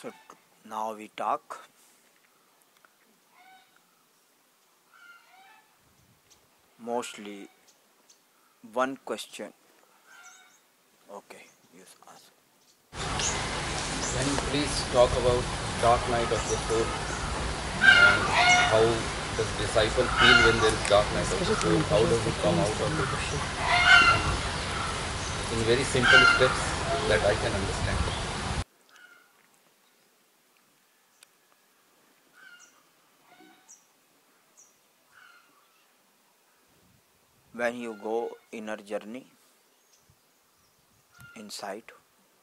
So now we talk mostly one question. Okay, you ask. Can you please talk about dark night of the soul and how does disciple feel when there is dark night of the soul? How does he come out of it? In very simple steps that I can understand. When you go inner journey inside,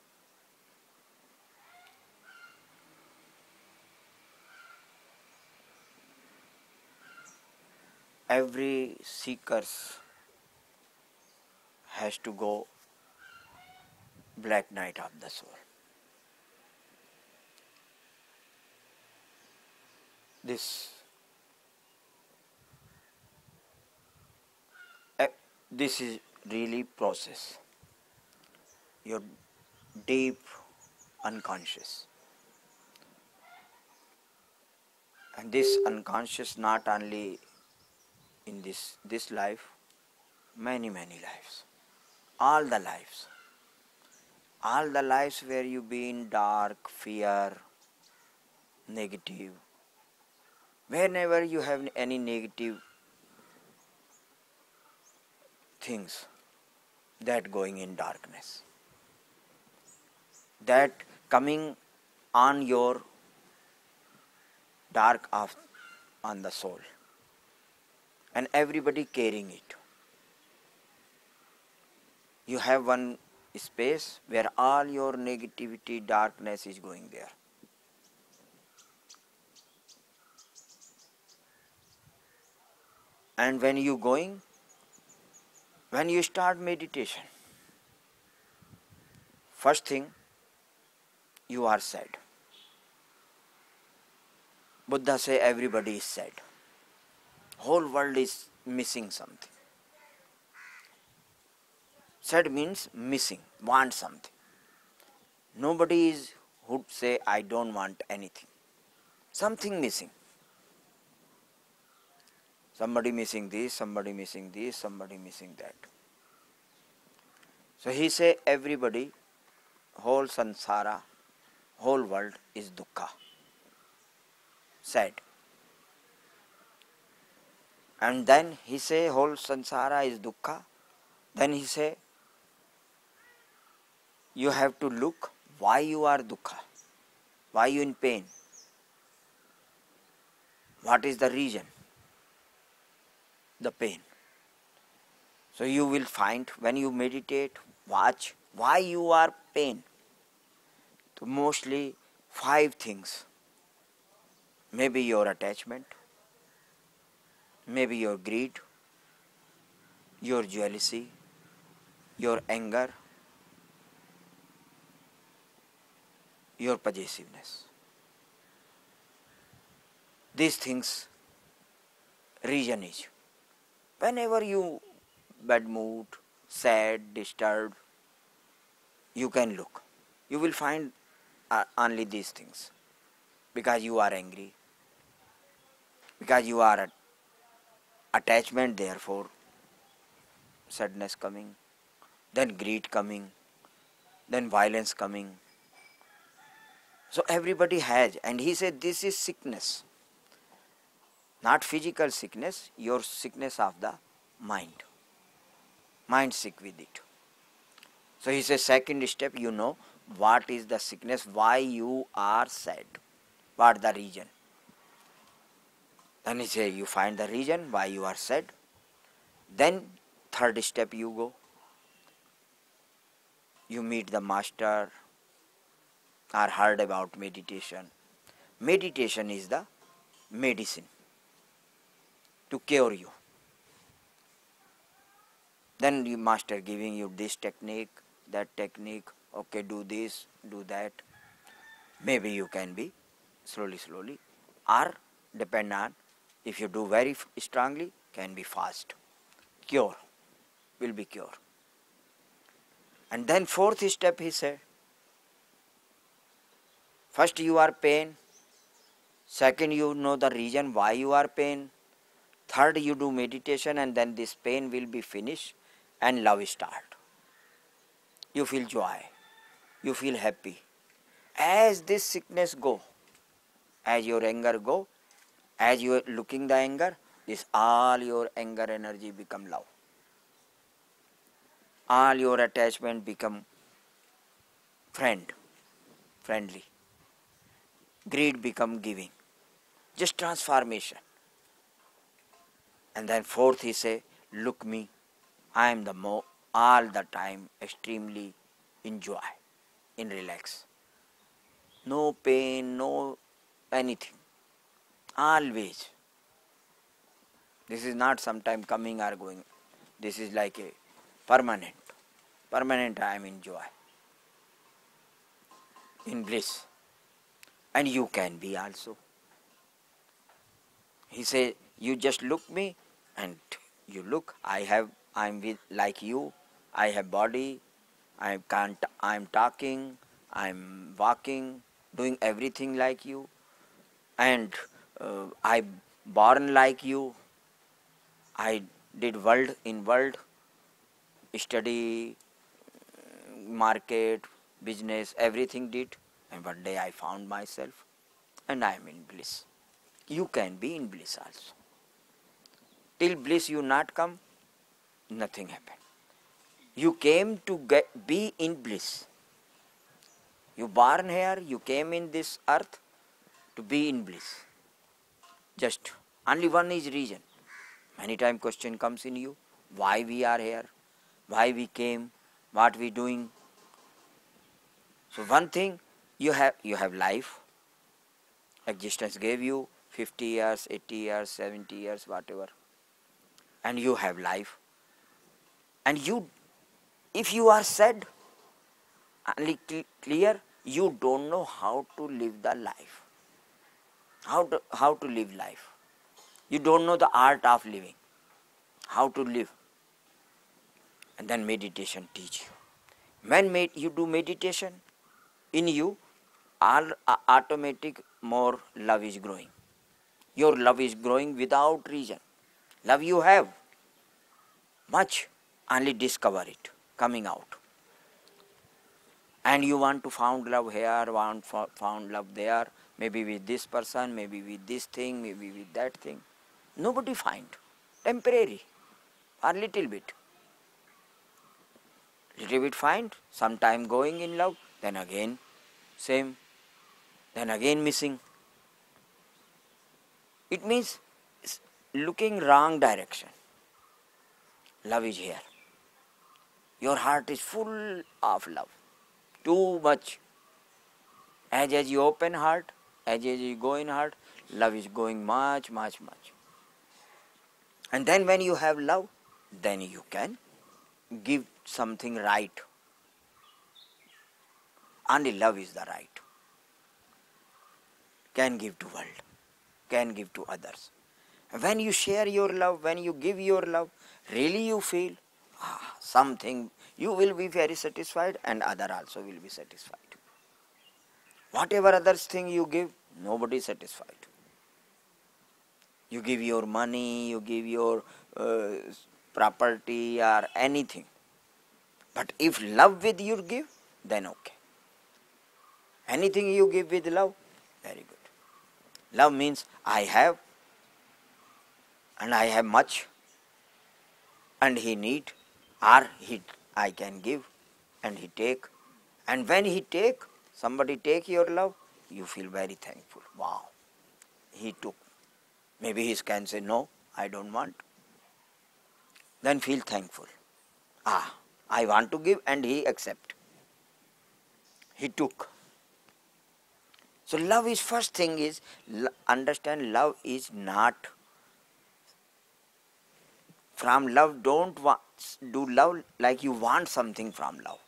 every seekers has to go black night of the soul. This this is really process. Your deep unconscious. And this unconscious not only in this life, many lives. All the lives. All the lives where you be in dark, fear, negative. Whenever you have any negative things that going in darkness, that coming on your dark of on the soul, and everybody carrying it. You have one space where all your negativity, darkness is going there. And when you start meditation, first thing, you are sad. Buddha say everybody is sad. Whole world is missing something. Sad means missing, want something. Nobody is who say I don't want anything. Something missing. Somebody missing this, somebody missing this, somebody missing that. So he say everybody, whole samsara, whole world is dukkha. Sad. And then he say whole samsara is dukkha. Then he say you have to look why you are dukkha. Why you in pain? What is the reason? The pain. So you will find when you meditate, watch why you are pain. So mostly 5 things. Maybe your attachment, maybe your greed, your jealousy, your anger, your possessiveness. These things reason is. Whenever you bad mood, sad, disturbed, you can look. You will find only these things. Because you are angry, because you are attachment, therefore sadness coming, then greed coming, then violence coming. So everybody has, and he said this is sickness. Not physical sickness, your sickness of the mind. Mind sick with it. So he says second step, you know what is the sickness, why you are sad, what the reason. Then he says you find the reason why you are sad. Then third step you go. You meet the master or heard about meditation. Meditation is the medicine to cure you. Then the master giving you this technique, that technique, okay, do this, do that. Maybe you can be slowly, or depend on if you do very strongly, can be fast. Cure, will be cure. And then fourth step he said, First you are pain. Second, you know the reason why you are pain. Third, you do meditation, and then this pain will be finished and love start. You feel joy. You feel happy. As this sickness go, as your anger go, as you are looking the anger, this all your anger energy become love. All your attachment become friendly. Greed become giving. Just transformation. And then fourth he say, look me, I am the all the time extremely enjoy, in relax. No pain, no anything. Always. This is not sometime coming or going. This is like a permanent. Permanent I am in joy. In bliss. And you can be also. He says, you just look me and you look. I am with like you. I have body. I am talking. I am walking, doing everything like you. And I born like you. I did world, study, market, business, everything did. And one day I found myself and I am in bliss. You can be in bliss also. Till bliss you not come, nothing happen. You came to be in bliss. You born here, you came in this earth to be in bliss. Just only one is reason. Many time question comes in you, why we are here, why we came, what we doing. So one thing, you have life. Existence gave you 50 years, 80 years, 70 years, whatever. And you have life. And you, if you are sad, only clear, you don't know how to live the life. How to live life. You don't know the art of living. How to live. And then meditation teach you. When you do meditation, in you, all automatic more love is growing. Your love is growing without reason. Love you have much, only discover it coming out. And you want to found love here, found love there, maybe with this person, maybe with this thing, maybe with that thing. Nobody find. Temporary or little bit. Little bit find, sometime going in love, then again same, then again missing. It means looking wrong direction. Love is here. Your heart is full of love. Too much. As you open heart, as you go in heart, love is going much. And then when you have love, then you can give something right. Only love is the right. Can give to world, can give to others. When you share your love, when you give your love, really you feel something, you will be very satisfied and other also will be satisfied. Whatever others thing you give, nobody is satisfied. You give your money, you give your property or anything. But if love with you give, then okay. Anything you give with love, very good. Love means I have and I have much and he need, or I can give and he take. And when he take, somebody take your love, you feel very thankful. Wow, he took. Maybe he can say, no, I don't want. Then feel thankful. I want to give and he accept. He took. So love is first thing is, understand love is not, from love don't do love like you want something from love.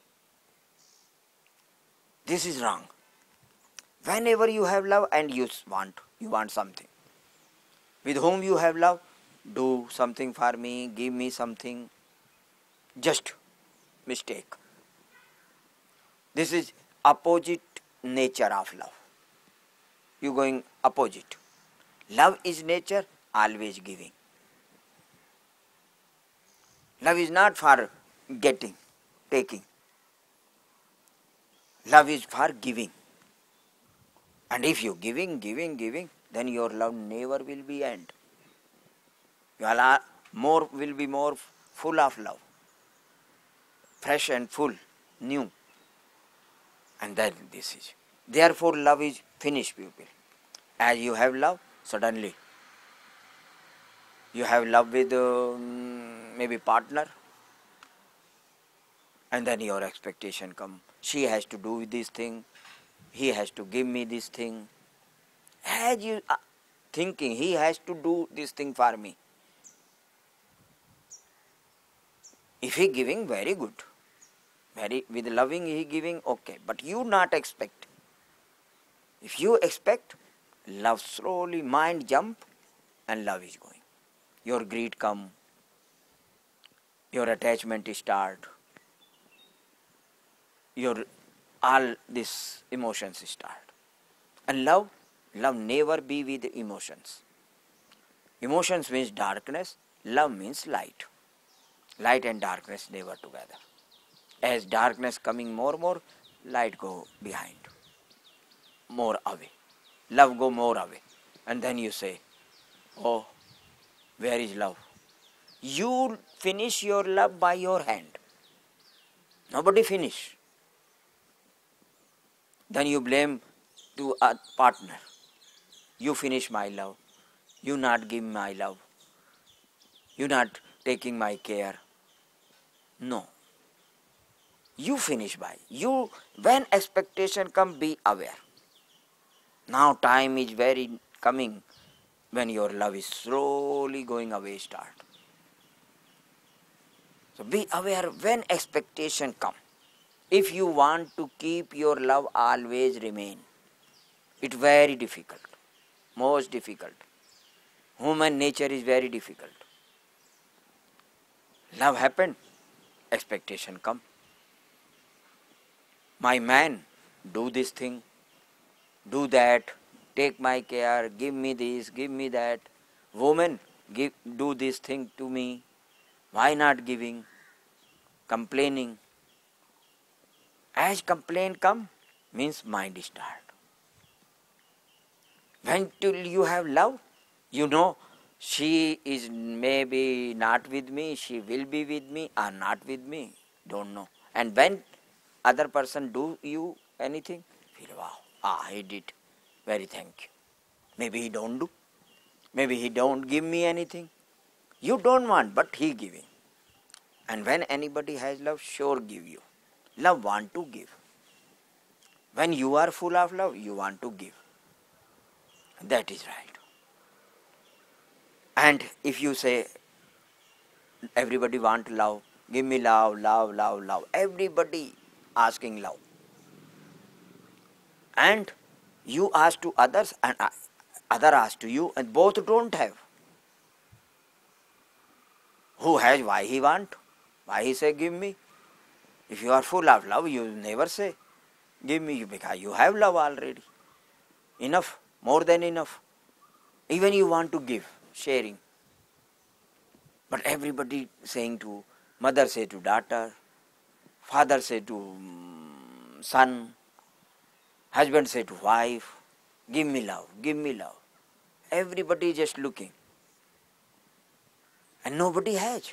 This is wrong. Whenever you have love and you want something. With whom you have love, do something for me, give me something. Just mistake. This is opposite nature of love. you going opposite. Love is nature, always giving. Love is not for getting, taking. Love is for giving. And if you giving, then your love never will be end. Will be more full of love, fresh and full, new. And then this is. Therefore, love is finished, people. As you have love, suddenly you have love with maybe partner, and then your expectation come. She has to do this thing, he has to give me this thing. As you thinking, he has to do this thing for me. If he giving, very good. Very with loving he giving, okay. But you not expect. If you expect, love slowly, mind jump, and love is going. Your greed come, your attachment start, your all these emotions start. And love never be with emotions. Emotions means darkness, love means light. Light and darkness never together. As darkness coming more, light go behind, more away. Love go more away. And then you say, oh, where is love? You finish your love by your hand. Nobody finish. Then you blame to a partner. You finish my love. You not give my love. You not taking my care. No. You finish by. You, when expectation come, be aware. Now time is very coming when your love is slowly going away start. So be aware when expectation come. If you want to keep your love always remain, it's very difficult, most difficult. Human nature is very difficult. Love happened, expectation come. My man, do this thing, do that, take my care, give me this, give me that. Woman, do this thing to me. Why not giving? Complaining. As complaint come, means mind start. When till you have love, you know she is maybe not with me, she will be with me or not with me, don't know. And when other person do you anything, feel wow, he did, very thank you. Maybe he don't do, maybe he don't give me anything. You don't want, but he giving. And when anybody has love, sure give you. Love want to give. When you are full of love, you want to give. That is right. And if you say, everybody want love, give me love, love, love, love. Everybody asking love. And you ask to others and other ask to you, and both don't have. Who has, why he want? Why he say give me? If you are full of love, you never say give me, because you have love already. Enough, more than enough. Even you want to give, sharing. But everybody saying to, mother say to daughter, father say to son, husband say to wife, give me love, give me love. Everybody just looking. And nobody has.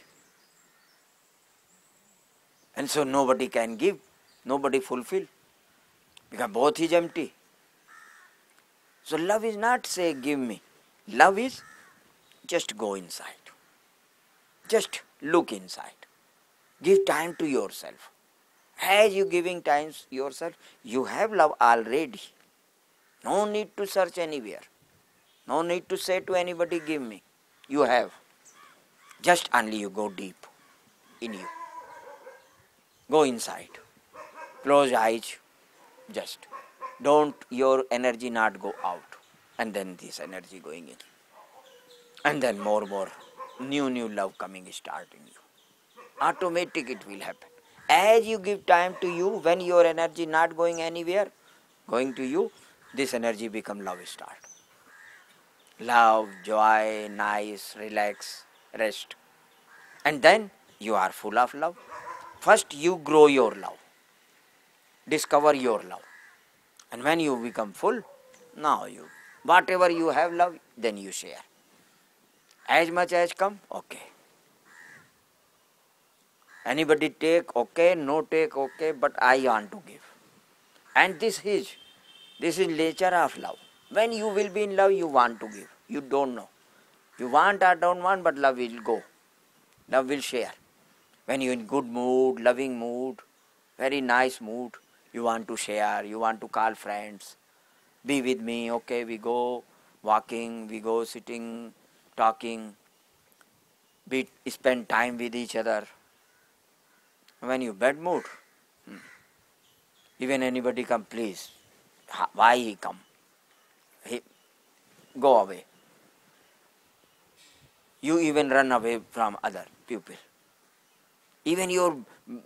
And so nobody can give, nobody fulfill, because both is empty. So love is not say give me. Love is just go inside. Just look inside. Give time to yourself. As you giving time yourself, you have love already. No need to search anywhere. No need to say to anybody give me. You have. Just only you go deep in you. Go inside. Close eyes. Just. Don't your energy not go out. And then this energy going in. And then more new love coming start in you. Automatic it will happen. As you give time to you, when your energy not going anywhere, going to you, this energy become love start. Love, joy, nice, relax, rest. And then you are full of love. First you grow your love. Discover your love. And when you become full, now whatever you have love, then you share. As much as come, okay. Anybody take, okay, no take, okay, but I want to give. And this is nature of love. When you will be in love, you want to give. You don't know. You want or don't want, but love will go. Love will share. When you're in good mood, loving mood, very nice mood, you want to share, you want to call friends, be with me, okay, we go walking, we go sitting, talking, spend time with each other. When you bad mood, even anybody come, please, why he come? He go away. You even run away from other people. Even your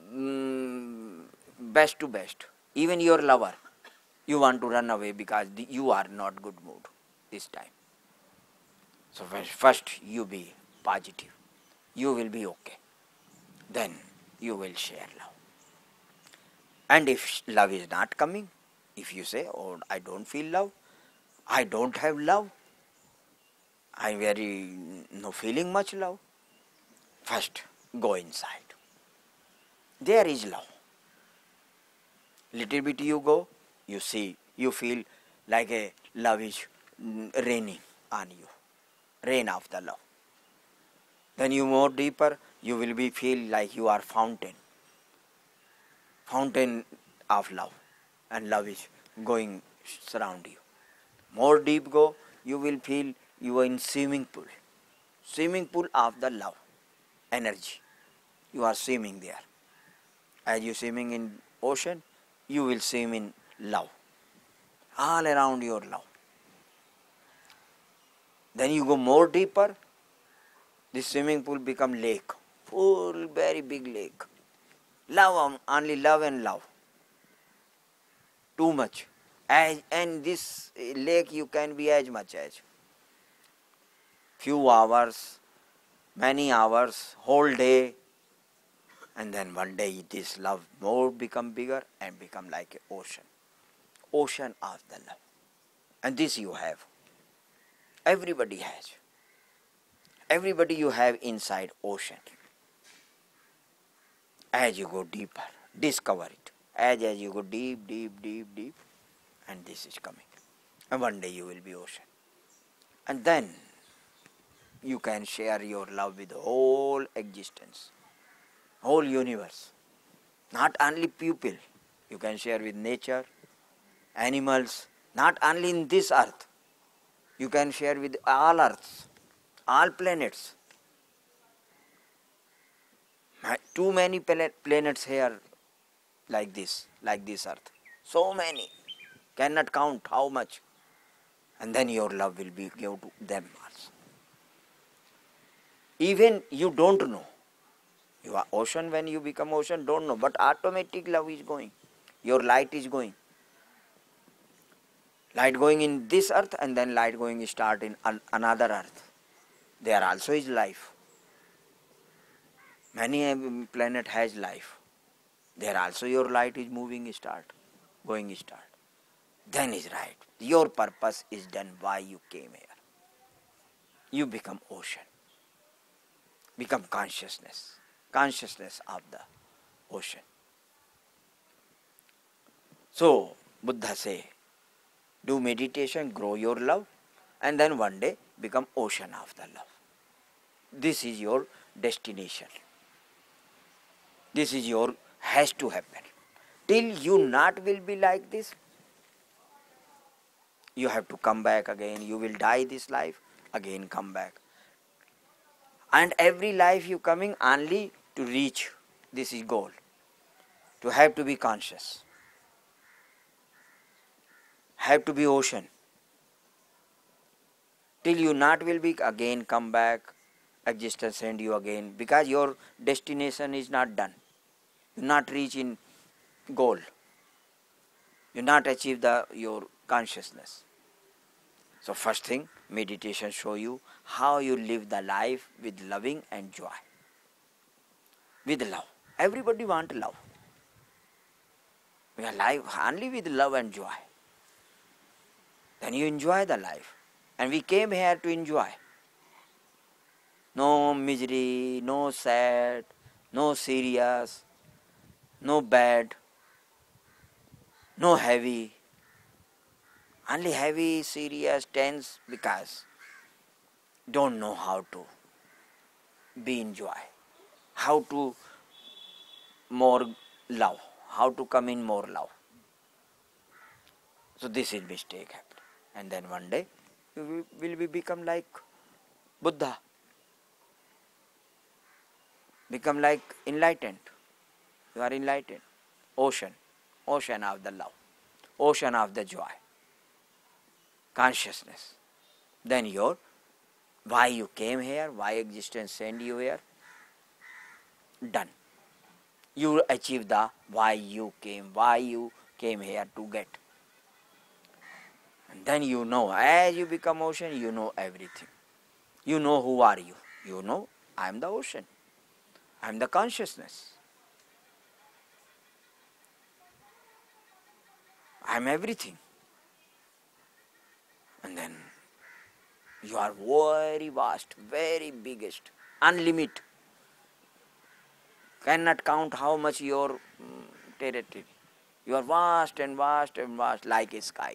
best to best, even your lover, you want to run away because you are not good mood this time. So first you be positive. You will be okay. Then you will share love. And if love is not coming, if you say, oh, I don't feel love, I don't have love, I'm very no feeling much love, first go inside. There is love. Little bit you go, you see, you feel like a love is raining on you. Rain of the love. Then you more deeper, you will be feel like you are fountain. Fountain of love. And love is going surround you. More deep go, you will feel you are in swimming pool. Swimming pool of the love. Energy. You are swimming there. As you swimming in ocean, you will swim in love. All around your love. Then you go more deeper, this swimming pool become lake. Full, very big lake. Love, only love and love. Too much. And this lake you can be as much as. Few hours, many hours, whole day. And then one day this love more become bigger and become like an ocean. Ocean of the love. And this you have. Everybody has. Everybody you have inside ocean. As you go deeper, discover it. As you go deep, deep, deep, deep, and this is coming. And one day you will be ocean. And then you can share your love with the whole existence, whole universe. Not only people, you can share with nature, animals, not only in this earth. You can share with all earths, all planets. Too many planets here like this earth. So many. Cannot count how much. And then your love will be given to them also. Even you don't know. You are ocean, when you become ocean, don't know. But automatic love is going. Your light is going. Light going in this earth and then light going start in another earth. There also is life. Many planet has life. There also your light is moving start, going start. Then is right. Your purpose is done why you came here. You become ocean. Become consciousness. Consciousness of the ocean. So, Buddha say, do meditation, grow your love, and then one day become ocean of the love. This is your destination. This is your has to happen. Till you not will be like this, you have to come back again. You will die this life, again come back. And every life you coming only to reach this is goal. To have to be conscious. Have to be ocean. Till you not will be again come back, existence send you again, because your destination is not done. You not reach in goal. You not achieve your consciousness. So first thing, meditation show you how you live the life with loving and joy. With love. Everybody want love. We are live only with love and joy. Then you enjoy the life. And we came here to enjoy. No misery, no sad, no serious, no bad, no heavy. Only heavy, serious, tense because don't know how to be in joy, how to more love, how to come in more love. So this is mistake happening. And then one day you will become like Buddha, become like enlightened. You are enlightened. Ocean of the love, ocean of the joy, consciousness. Then your why you came here, why existence sent you here, done. You achieve the why you came here to get. And then you know, as you become ocean, you know everything. You know who are you. You know, I am the ocean. I am the consciousness. I am everything. And then you are very vast, very biggest, unlimited. Cannot count how much your territory. You are vast and vast and vast like a sky.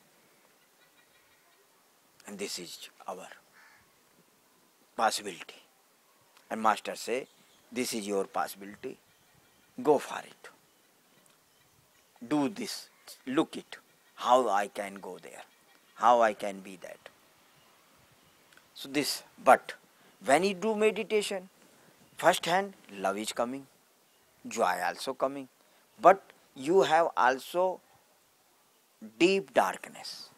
And this is our possibility. And Master say, this is your possibility. Go for it. Do this. Look it. How I can go there. How I can be that. So this, but when you do meditation, first hand, love is coming. Joy also coming. But you have also deep darkness.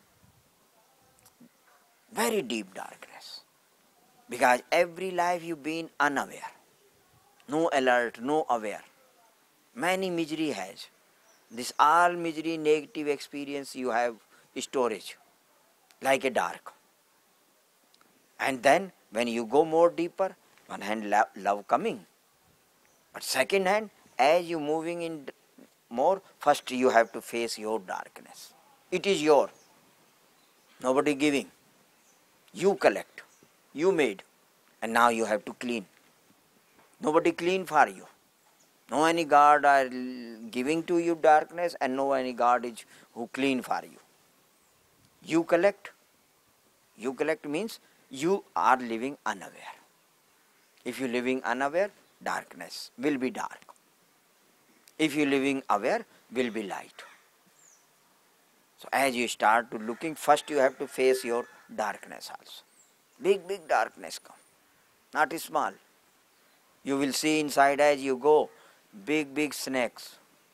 Very deep darkness. Because every life you've been unaware. No alert, no aware. Many misery has. This all misery, negative experience you have storage. Like a dark. And then when you go more deeper, one hand love coming. But second hand, as you moving in more, first you have to face your darkness. It is your. Nobody giving. You collect. You made. And now you have to clean. Nobody clean for you. No any God are giving to you darkness and no any God is who clean for you. You collect. You collect means you are living unaware. If you living unaware, darkness will be dark. If you living aware, will be light. So as you start to looking, first you have to face your darkness also. Big darkness come, not small. You will see inside as you go, big snakes,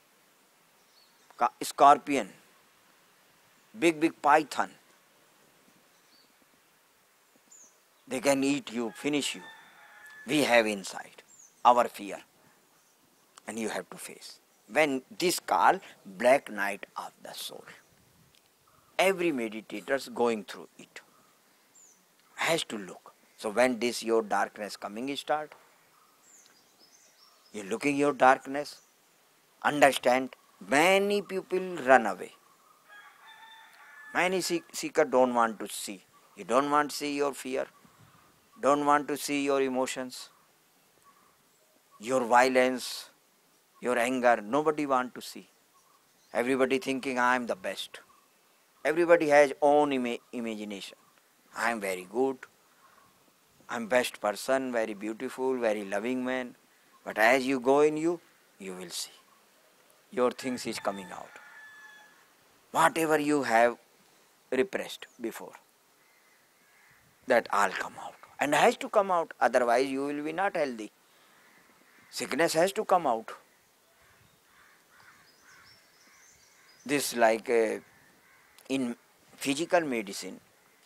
scorpion, big python. They can eat you, finish you. We have inside our fear. And you have to face. When this called black night of the soul. Every meditator going through it. Has to look. So when this your darkness coming start, you looking your darkness, understand many people run away. Many seeker don't want to see. You don't want to see your fear. Don't want to see your emotions, your violence, your anger. Nobody want to see. Everybody thinking I am the best. Everybody has own imagination. I am very good. I am best person, very beautiful, very loving man. But as you go in you will see. Your things is coming out. Whatever you have repressed before, that all come out. And has to come out, otherwise you will be not healthy. Sickness has to come out. This like in physical medicine,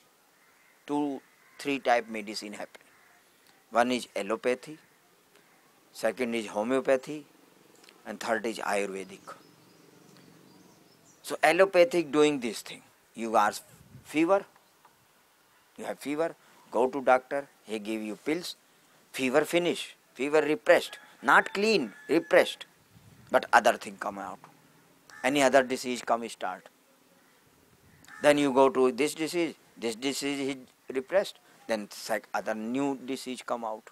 2-3 type medicine happen. One is allopathy, second is homeopathy, and third is Ayurvedic. So allopathic doing this thing. You are fever, you have fever, go to doctor, he give you pills, fever finish, fever repressed, not clean, repressed, but other thing come out. Any other disease come start. Then you go to this disease is repressed, then other new disease come out.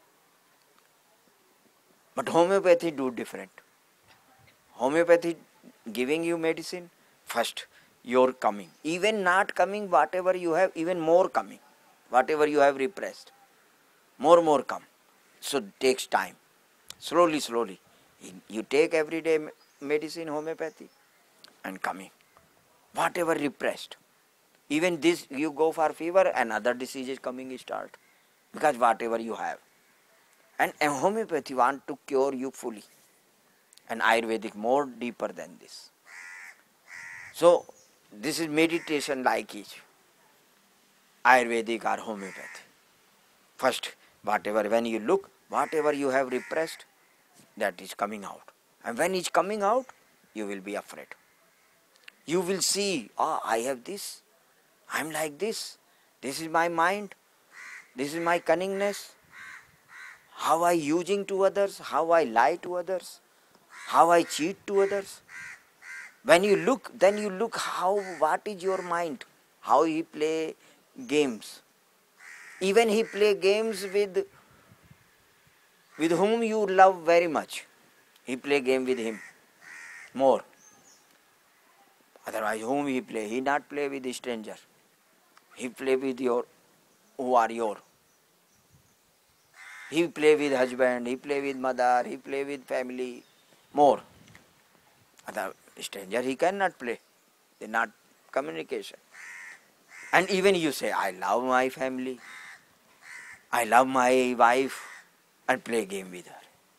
But homeopathy do different. Homeopathy giving you medicine, first your coming. Even not coming, whatever you have, even more coming. Whatever you have repressed, more come. So takes time. Slowly. You take everyday medicine, homeopathy, and coming. Whatever repressed. Even this, you go for fever and other diseases coming start. Because whatever you have. And homeopathy want to cure you fully. And Ayurvedic more deeper than this. So, this is meditation like each. Ayurvedic or homeopathy. First, whatever, when you look, whatever you have repressed, that is coming out. And when it's coming out, you will be afraid. You will see, I have this, I'm like this is my mind, this is my cunningness, how I using to others, how I lie to others, how I cheat to others. When you look, then you look what is your mind, how he play games. Even he play games with whom you love very much. He play game with him more. Otherwise, whom he play? He not play with the stranger. He play with who are your. He play with husband, he play with mother, he play with family more. Other stranger he cannot play. They not communication. And even you say, I love my family, I love my wife, and play game with her.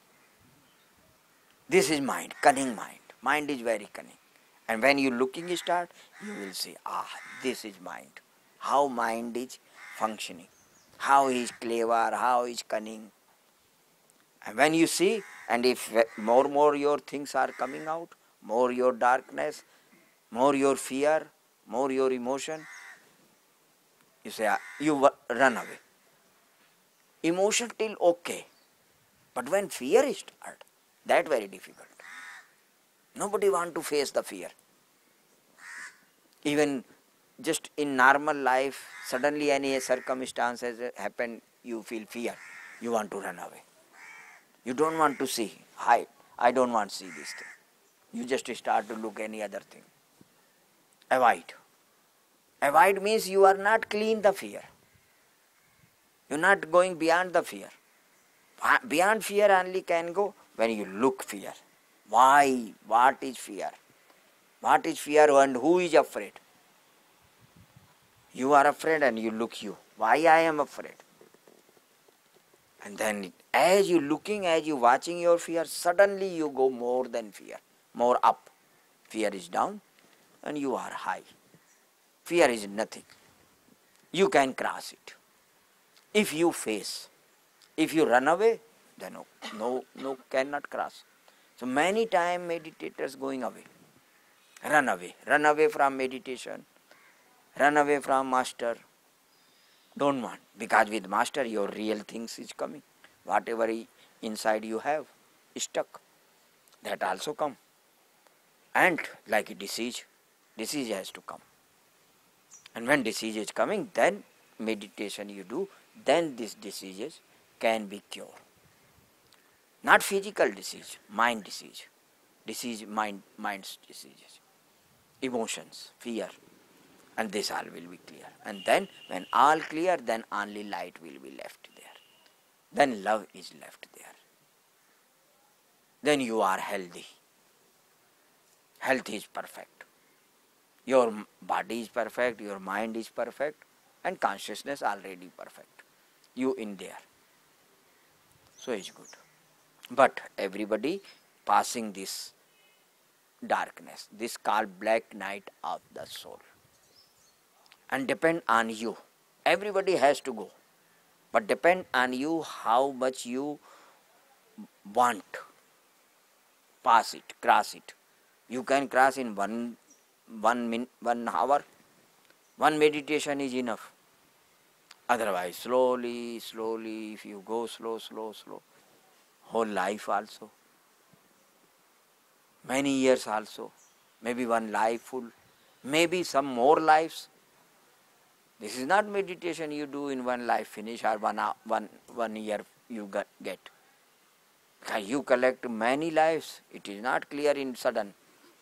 This is mind, cunning mind. Mind is very cunning. And when you looking start, you will see, this is mind. How mind is functioning. How he is clever, how he is cunning. And when you see, and if more your things are coming out, more your darkness, more your fear, more your emotion, you say, you run away. Emotion till okay. But when fear is start, that very difficult. Nobody want to face the fear. Even just in normal life, suddenly any circumstances happen, you feel fear. You want to run away. You don't want to see, hide. I don't want to see this thing. You just start to look any other thing. Avoid. Avoid means you are not clean the fear. You are not going beyond the fear. Beyond fear only can go when you look fear. Why? What is fear? What is fear and who is afraid? You are afraid and you look you. Why I am afraid? And then as you looking, as you watching your fear, suddenly you go more than fear. More up. Fear is down and you are high. Fear is nothing. You can cross it. If you face, if you run away, then no, cannot cross. So many times meditators going away. Run away from meditation, run away from master. Don't want, because with master your real things is coming. Whatever inside you have stuck, that also come. And like a disease has to come. And when disease is coming, then meditation you do, then these diseases can be cured. Not physical disease, mind disease. Mind's diseases. Emotions, fear. And this all will be clear. And then when all clear, then only light will be left there. Then love is left there. Then you are healthy. Health is perfect. Your body is perfect, your mind is perfect, and consciousness already perfect. You in there. So it's good. But everybody passing this darkness, this called black night of the soul. And depend on you. Everybody has to go. But depend on you how much you want. Pass it, cross it. You can cross in one hour, One meditation is enough. Otherwise, slowly, slowly, if you go slow, slow, slow, whole life also, many years also, maybe one life full, maybe some more lives. This is not meditation you do in one life finish or one year you get. You collect many lives. It is not clear in sudden.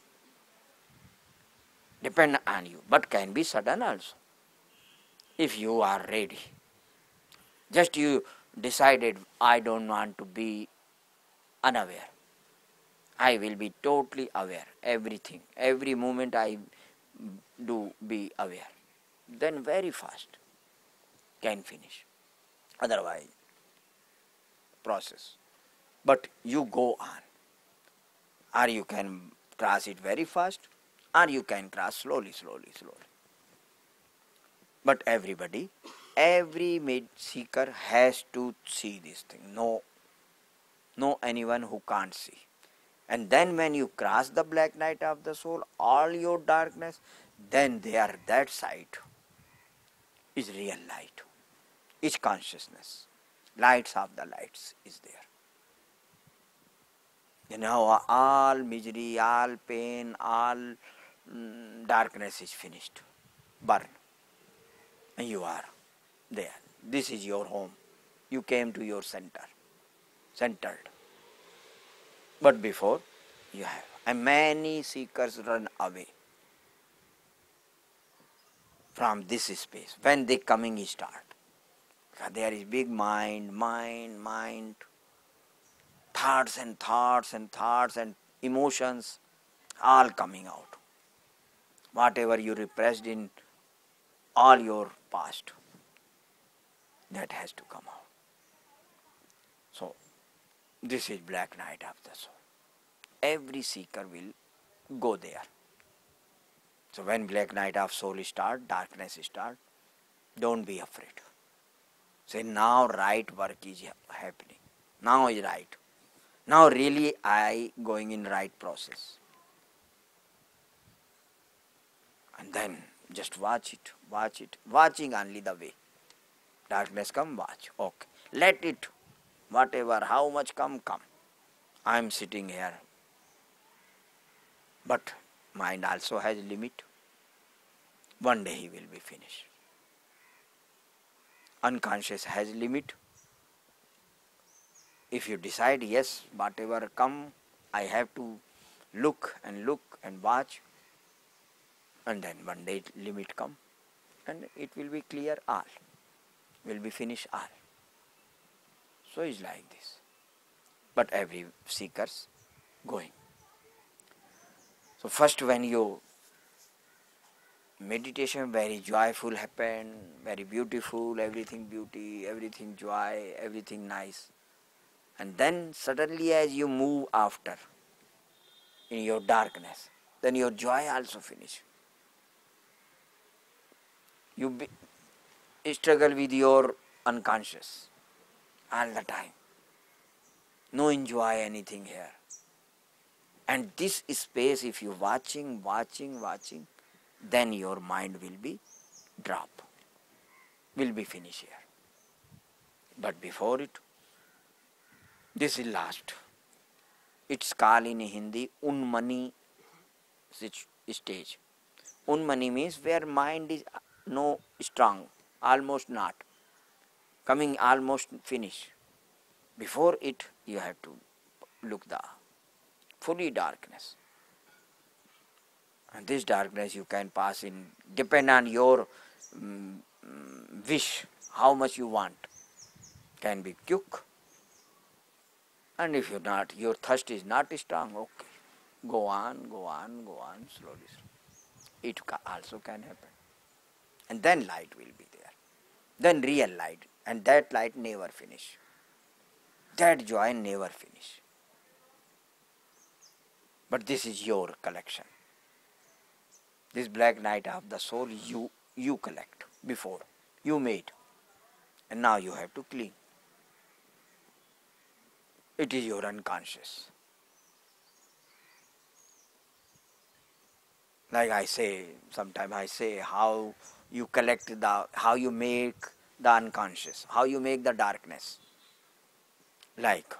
Depend on you, but can be sudden also. If you are ready. Just you decided, I don't want to be unaware. I will be totally aware. Everything, every moment I do be aware. Then very fast can finish. Otherwise, process. But you go on. Or you can cross it very fast, or you can cross slowly, slowly, slowly. But everybody, every seeker has to see this thing. No anyone who can't see. And then when you cross the black night of the soul, all your darkness, then there that side is real light, is consciousness. Lights of the lights is there. All misery, all pain, all darkness is finished, burn. And you are there. This is your home. You came to your centered. But before, you have. And many seekers run away from this space when the coming start. There is big mind, thoughts and emotions all coming out. Whatever you repressed in all your past, that has to come out. So, this is black night of the soul. Every seeker will go there. So when black night of soul start, darkness start, don't be afraid. Say, now right work is happening. Now is right. Now really I going in right process. And then just watch it. Watching only the way. Darkness come, watch. Okay. Let it, whatever, how much come. I am sitting here. But mind also has limit. One day he will be finished. Unconscious has limit. If you decide, yes, whatever come, I have to look and watch, and then one day limit come, and it will be clear all, will be finished all. So it's like this. But every seeker's going. So first when you meditation very joyful happen, very beautiful, everything beauty, everything joy, everything nice. And then suddenly as you move after in your darkness, then your joy also finish. You struggle with your unconscious all the time. No enjoy anything here. And this space, if you watching, then your mind will be drop, will be finished here. But before it, this is last. It's called in Hindi Unmani stage. Unmani means where mind is no strong, almost not, coming almost finish. Before it, you have to look the fully darkness. And this darkness you can pass in, depend on your wish, how much you want. Can be quick. And if you're not, your thirst is not strong, okay. Go on, slowly. It also can happen. And then light will be there. Then real light. And that light never finish. That joy never finish. But this is your collection. This black night of the soul you collect before. You made. And now you have to clean. It is your unconscious. Like I say, sometimes I say how you collect how you make the unconscious, how you make the darkness. Like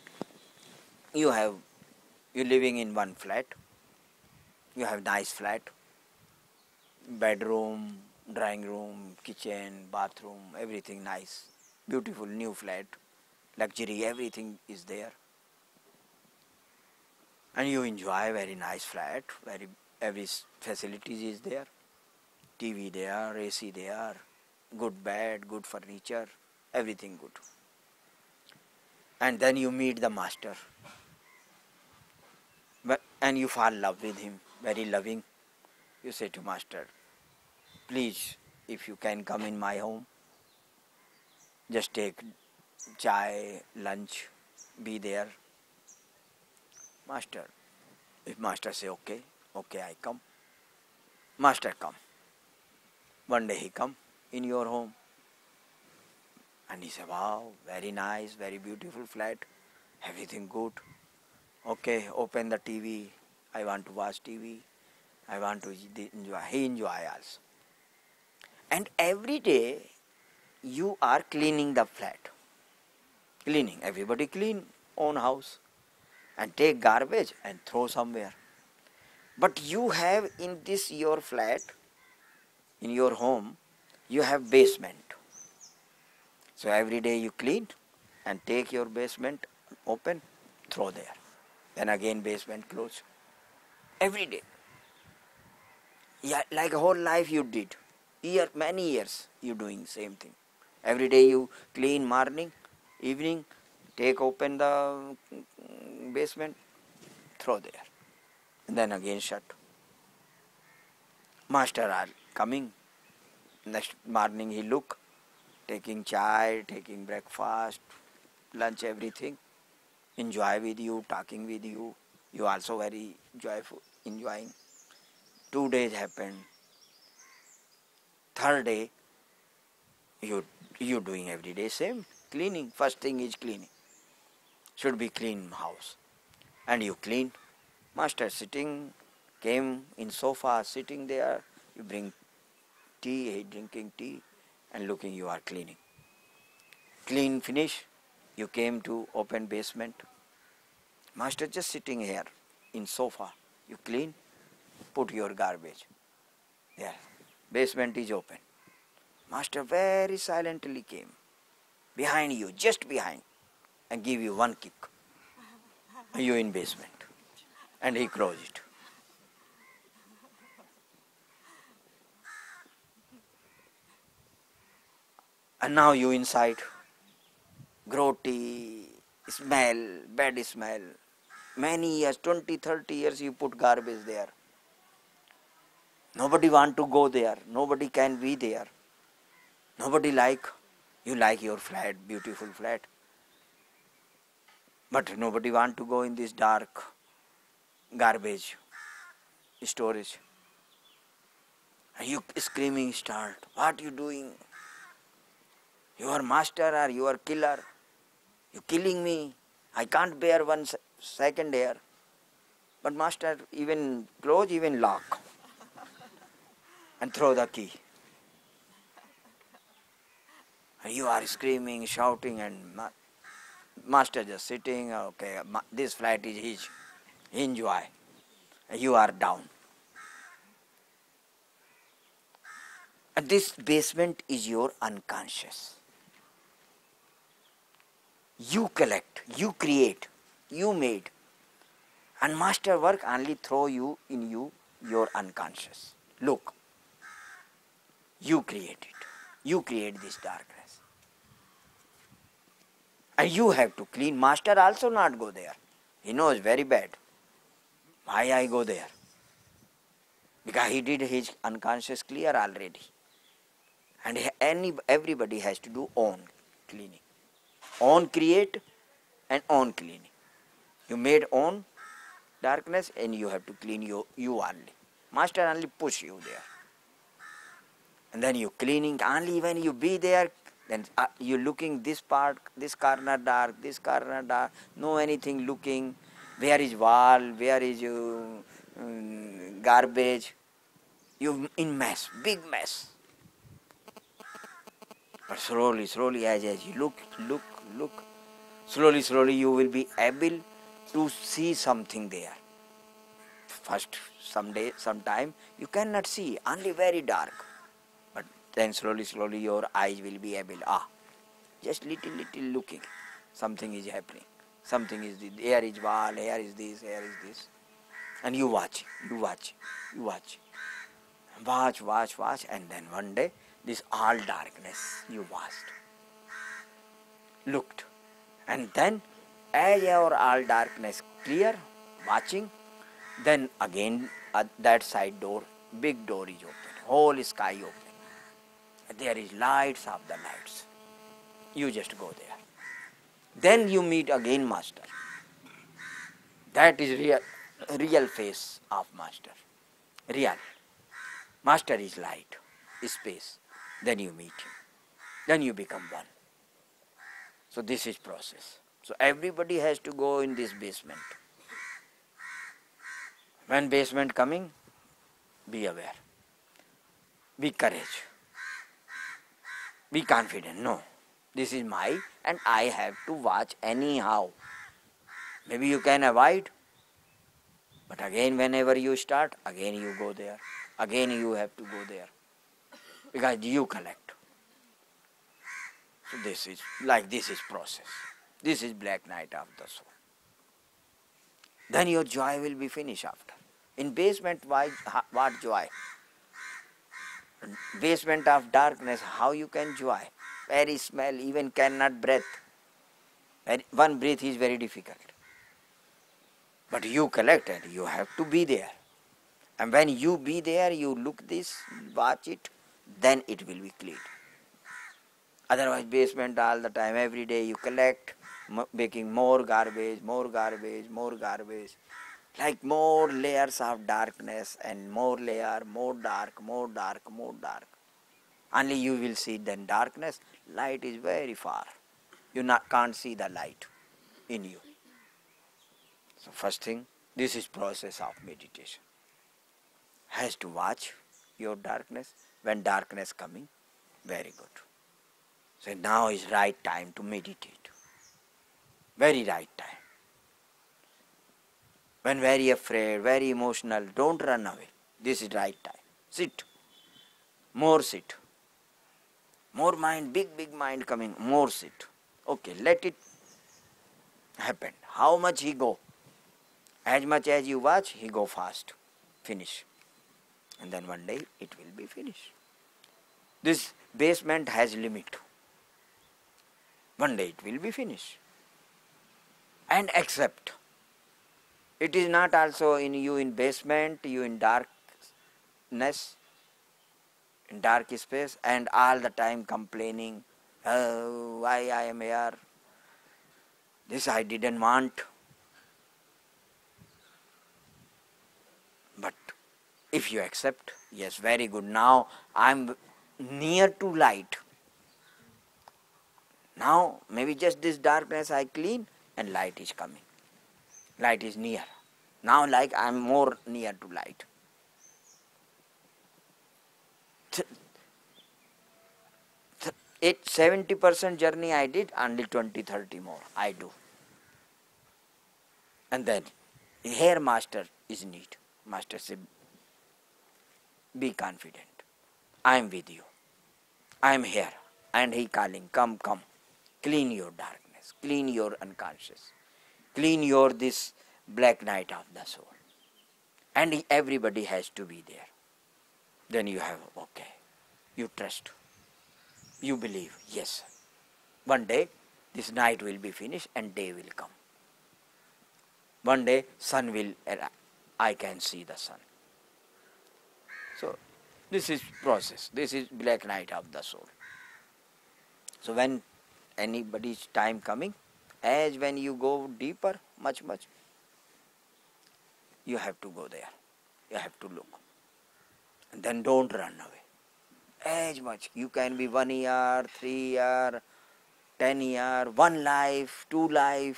you living in one flat, you have nice flat, bedroom, drawing room, kitchen, bathroom, everything nice, beautiful new flat, luxury, everything is there. And you enjoy very nice flat, every facilities is there, TV there, AC there, good bed, good furniture, everything good. And then you meet the master, and you fall in love with him, very loving. You say to master, please, if you can come in my home, just take chai, lunch, be there. Master, if master say okay, okay I come. Master come. One day he come in your home. And he said, wow, very nice, very beautiful flat, everything good. Okay, open the TV. I want to watch TV. I want to enjoy. He enjoy also. And every day you are cleaning the flat. Cleaning. Everybody clean own house. And take garbage and throw somewhere. But you have in this your flat, in your home, you have basement. So every day you clean and take your basement open, throw there. Then again basement close. Every day. Yeah, like whole life you did. Many years you doing same thing. Every day you clean morning, evening, take open the basement, throw there. And then again shut. Master are coming. Next morning he look, taking chai, taking breakfast, lunch, everything. Enjoy with you, talking with you. You also very joyful, enjoying. 2 days happened. Third day, you doing every day same cleaning. First thing is cleaning. Should be clean house, and you clean. Master sitting, came in sofa, sitting there. You bring tea, he drinking tea, and looking you are cleaning. Clean finish. You came to open basement. Master just sitting here in sofa. You clean, put your garbage. There. Basement is open. Master very silently came behind you, just behind, and give you one kick. You in basement. And he closed it. And now you inside. Grotty, smell, bad smell. Many years, 20, 30 years you put garbage there. Nobody want to go there. Nobody can be there. Nobody like. You like your flat, beautiful flat. But nobody want to go in this dark garbage storage. And you screaming start. What you doing? You are master or you are killer. You killing me. I can't bear 1 second here. But master even close, even lock. And throw the key. And you are screaming, shouting, and master just sitting. Okay, this flat is his. Enjoy. You are down. And this basement is your unconscious. You collect, you create, you made. And master work only throw you in your unconscious. Look, you create it. You create this darkness. And you have to clean. Master also not go there. He knows very bad. Why I go there? Because he did his unconscious clear already. And everybody has to do own cleaning. Own create and own cleaning. You made own darkness and you have to clean you only. Master only push you there. And then you cleaning only when you be there, then you looking this part, this corner dark, no anything looking, where is wall, where is garbage, You in mess, big mess. But slowly, as you look, slowly you will be able to see something there. First, sometime you cannot see, only very dark. But then slowly your eyes will be able, just little looking. Something is happening. Something is, here is wall, here is this. And you watch. Watch, and then one day, this all darkness you watched, looked. And then, as your all darkness clear, watching, then again that side door, big door is open, whole sky open. There is lights of the lights. You just go there. Then you meet again Master. That is real face of Master. Real. Master is light, space. Then you meet him. Then you become one. So this is process. So everybody has to go in this basement. When basement coming, be aware. Be courage. Be confident. No, this is my, and I have to watch anyhow. Maybe you can avoid, but again whenever you start, again you go there. Again you have to go there. Because you collect. So this is process. This is black night of the soul. Then your joy will be finished after. In basement, what joy? Basement of darkness, how you can joy? Very smell, even cannot breathe. One breath is very difficult. But you collected, you have to be there. And when you be there, you look this, watch it, then it will be clean. Otherwise, basement all the time, every day you collect, making more garbage, like more layers of darkness and more layer, more dark. Only you will see then darkness, light is very far. You can't see the light in you. So first thing, this is process of meditation. Has to watch your darkness. When darkness coming, very good. So now is right time to meditate. Very right time. When very afraid, very emotional, don't run away. This is right time. Sit. More sit. More mind, big mind coming, more sit. Okay, let it happen. How much he go? As much as you watch, he go fast. Finish. And then one day it will be finished. This basement has limit. One day it will be finished. And accept. It is not also in you in basement, you in darkness, in dark space, and all the time complaining, oh, why I am here, this I didn't want. But if you accept, yes, very good, now I am near to light. Now maybe just this darkness I clean and light is coming. Light is near. Now like I am more near to light. 70% journey I did, only 20-30 more I do. And then here Master is need. Master said, be confident. I am with you. I am here. And he calling, come. Clean your darkness. Clean your unconscious. Clean your this black night of the soul. And everybody has to be there. Then you have, okay, you trust. You believe, yes. One day this night will be finished and day will come. One day sun will arrive. I can see the sun. So this is process. This is black night of the soul. So when anybody's time coming, as when you go deeper, much, you have to go there. You have to look. And then don't run away. As much. You can be 1 year, 3 years, 10 years, 1 life, 2 lives.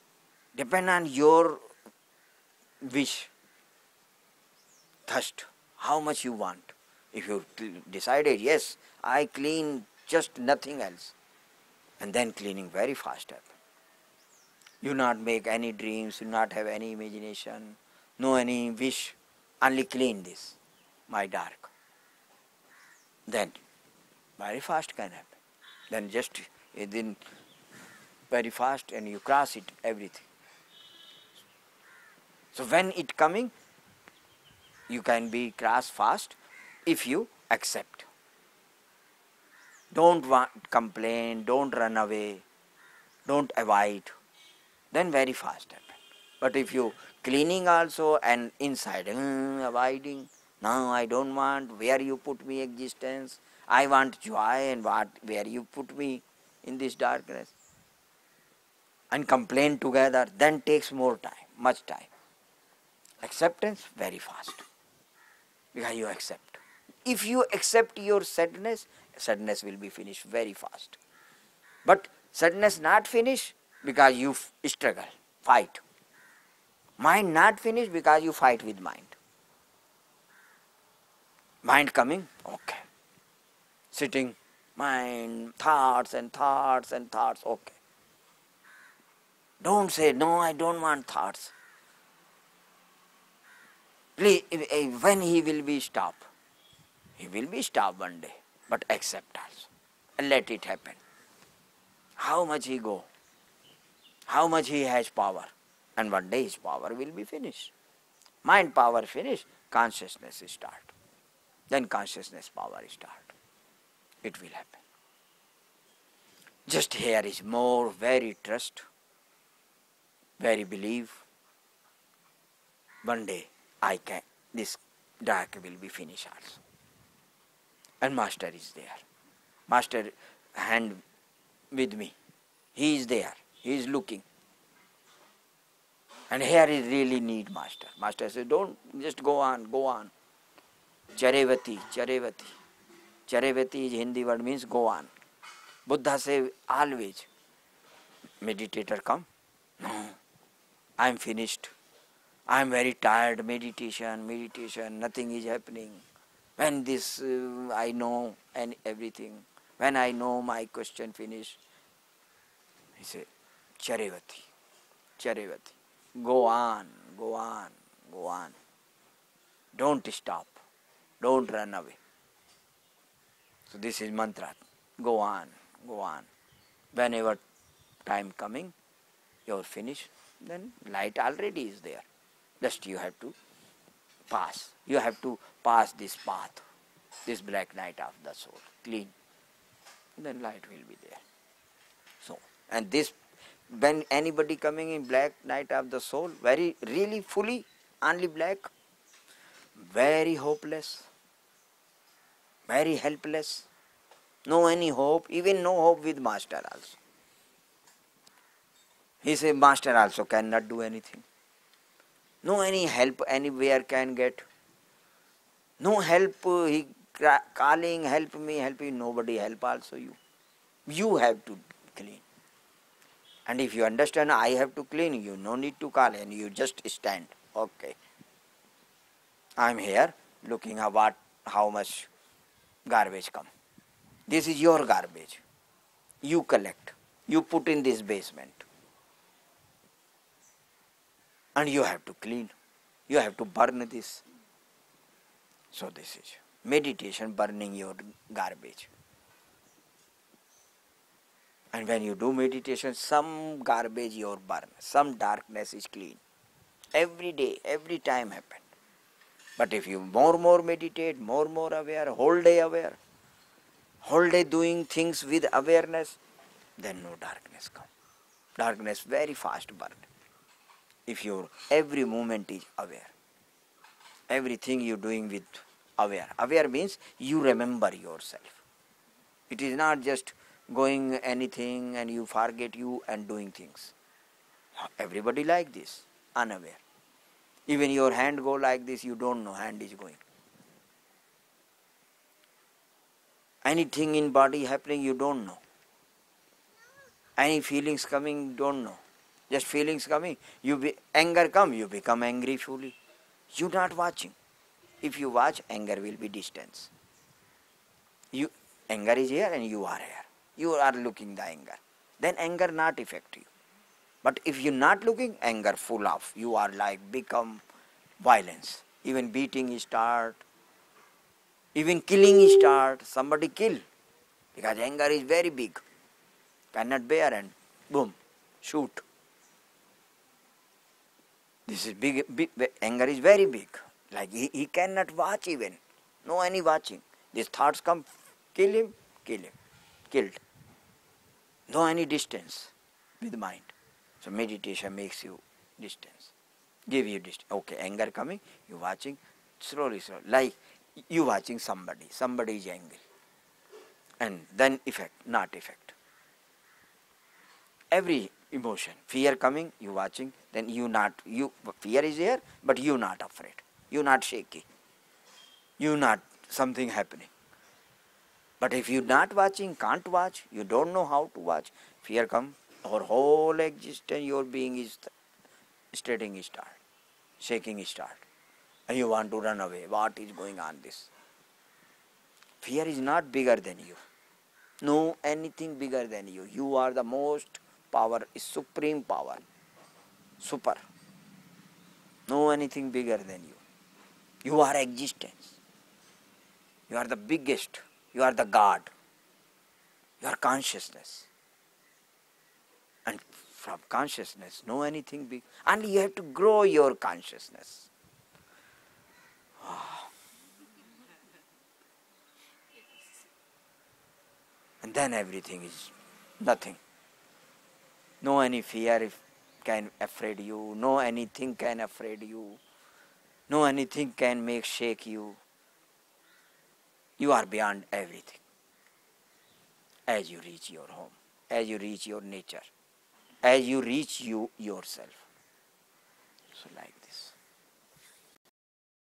Depend on your wish, thirst. how much you want. If you decided, yes, I clean just nothing else, and then cleaning very fast happen. You not make any dreams, you not have any imagination, no any wish, only clean this, my dark. Then very fast can happen. Then just within very fast and you cross it, everything. So when it coming, you can be cross fast if you accept. Don't complain, don't run away, don't avoid, then very fast happen. But if you cleaning also and inside avoiding, no, I don't want, where you put me existence, I want joy, and where you put me in this darkness, and complain together, then takes more time, much time. Acceptance very fast, because you accept. If you accept your sadness, sadness will be finished very fast. But sadness not finished because you struggle, fight. Mind not finished because you fight with mind. Mind coming, okay. Sitting, mind, thoughts and thoughts and thoughts, okay. Don't say, no, I don't want thoughts. Please, when he will be stopped? He will be stopped one day, but accept also. And let it happen. How much he go? How much he has power? And one day his power will be finished. Mind power finished, consciousness start. Then consciousness power start. It will happen. Just here is more very trust, very believe. One day I can, this dark will be finished also. And Master is there. Master hand with me. He is there. He is looking. And here is really need Master. Master says, don't, just go on, go on. Charevati, Charevati. Charevati is Hindi word, means go on. Buddha says always. Meditator come. No, I am finished. I am very tired. Meditation, nothing is happening. When this I know and everything, when I know my question finished, he said, Charevati, Charevati. Go on, go on, go on. Don't stop. Don't run away. So this is mantra. Go on, go on. Whenever time coming, you're finished, then light already is there. Just you have to pass. You have to pass this path, this black night of the soul, clean. Then light will be there. So, and this, when anybody coming in black night of the soul, very, really fully, only black, very hopeless, very helpless, no any hope, even no hope with Master also. He said, Master also cannot do anything. No any help anywhere can get. No help, he calling, help me, nobody help also you. You have to clean. And if you understand, I have to clean, you no need to call, and you just stand. Okay. I am here looking at how much garbage come. This is your garbage. You collect. You put in this basement. And you have to clean. You have to burn this. So this is meditation, burning your garbage. And when you do meditation, some garbage you burn, some darkness is clean. Every day, every time happen. But if you more meditate, more aware, whole day aware, whole day doing things with awareness, then no darkness come. Darkness very fast burn. If your every moment is aware, everything you doing with aware. Aware means you remember yourself. It is not just going anything and you forget you and doing things. Everybody like this, unaware. Even your hand go like this, you don't know hand is going. Anything in body happening, you don't know. Any feelings coming, don't know. Just feelings coming, anger come, you become angry fully. You not watching. If you watch, anger will be distance. Anger is here and you are here. You are looking the anger. Then anger not affect you. But if you're not looking, anger full of. You are like become violence. Even beating start. Even killing start. Somebody kill. Because anger is very big. Cannot bear and boom, shoot. This is big, anger is very big. Like he cannot watch even. No any watching. These thoughts come, kill him, killed. No any distance with mind. So meditation makes you distance. Give you distance. Okay, anger coming, you watching, slowly. Like you watching somebody is angry. And then effect, not effect. Every emotion, fear coming, you watching, then fear is there, but you not afraid. You not shaky. You not something happening. But if you not watching, can't watch, you don't know how to watch, fear come, our whole existence, your being is stating start, shaking start. And you want to run away. What is going on this? Fear is not bigger than you. No anything bigger than you. You are the most power, supreme power. Super. No anything bigger than you. You are existence. You are the biggest. You are the God. You are consciousness. And from consciousness, no anything big. And you have to grow your consciousness. And then everything is nothing. No any fear can afraid you. No anything can afraid you. No anything can make shake you. You are beyond everything. As you reach your home, as you reach your nature, as you reach you yourself. So like